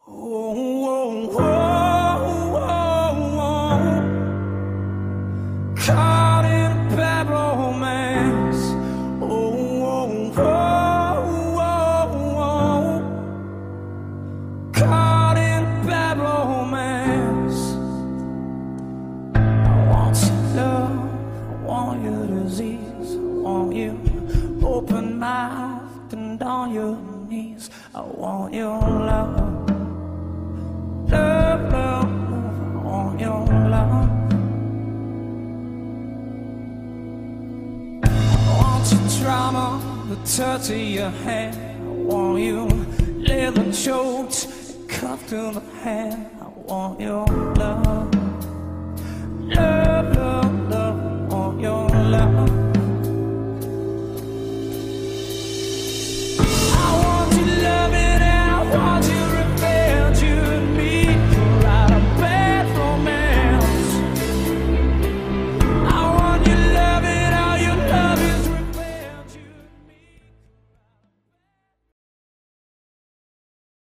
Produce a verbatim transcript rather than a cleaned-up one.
Oh, oh, oh, oh, oh. Caught in a bad romance. Oh, oh, oh, oh, oh. Caught in a bad romance. I want your love, I want your disease, I want you open-mouthed and on your knees. I want your love. Love, love, love, I want your love. I want your drama, the touch of your hand. I want you leather choked, cuffed to the hand. I want your love. Love.